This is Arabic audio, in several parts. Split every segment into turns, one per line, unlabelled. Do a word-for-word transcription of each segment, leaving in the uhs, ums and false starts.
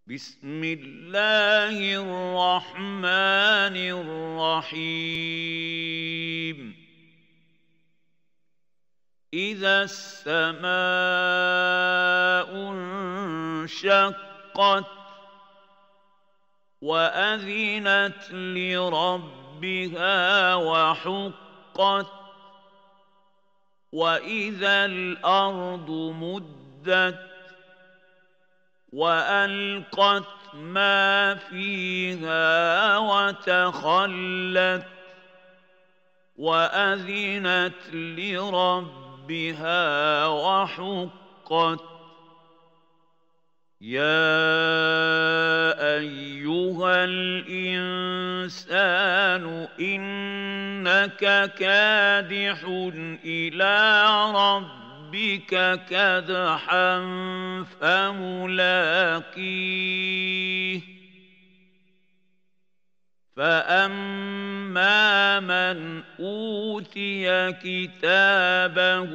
بسم الله الرحمن الرحيم إذا السماء انشقت وأذنت لربها وحقت وإذا الأرض مدت وألقت ما فيها وتخلت وأذنت لربها وحقت يا أيها الإنسان إنك كادح إلى ربك ربك كدحا فملاقيه فأما من أوتي كتابه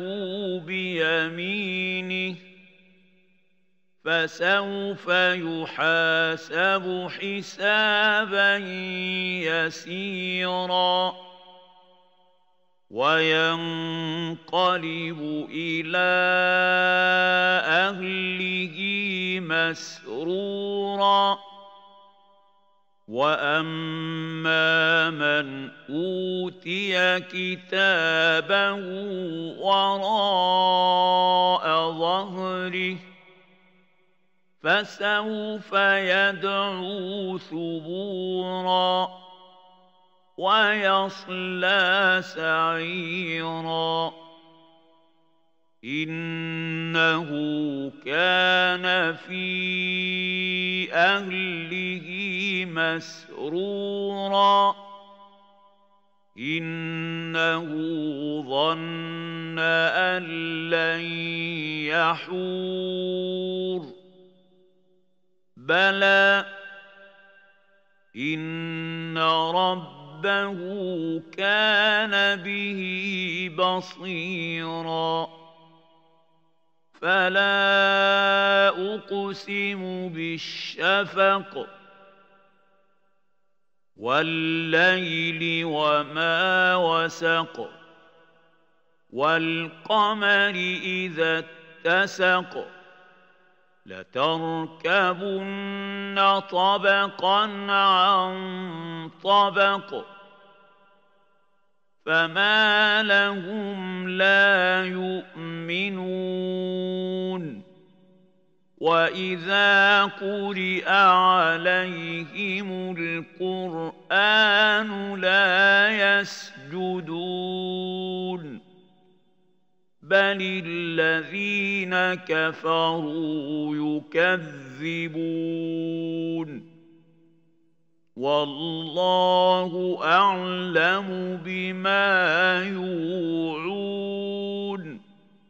بيمينه فسوف يحاسب حسابا يسيرا وينقلب إلى أهله مسرورا وأما من أوتي كتابه وراء ظهره فسوف يدعو ثبورا ويصلى سعيرا إنه كان في أهله مسرورا إنه ظن أن لن يحور بلى إن رب ربه كان به بصيرا فلا أقسم بالشفق والليل وما وسق والقمر إذا اتسق لتركبن طبقا عن طبق فما لهم لا يؤمنون وإذا قرئ عليهم القرآن لا يسجدون بل الذين كفروا يكذبون والله أعلم بما يوعون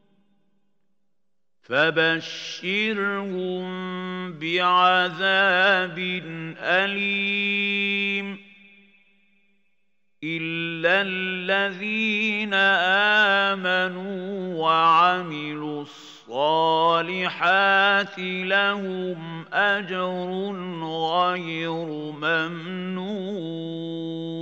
فبشرهم بعذاب أليم إلا الذين آمنوا وعملوا الصالحات لهم أجر غير ممنون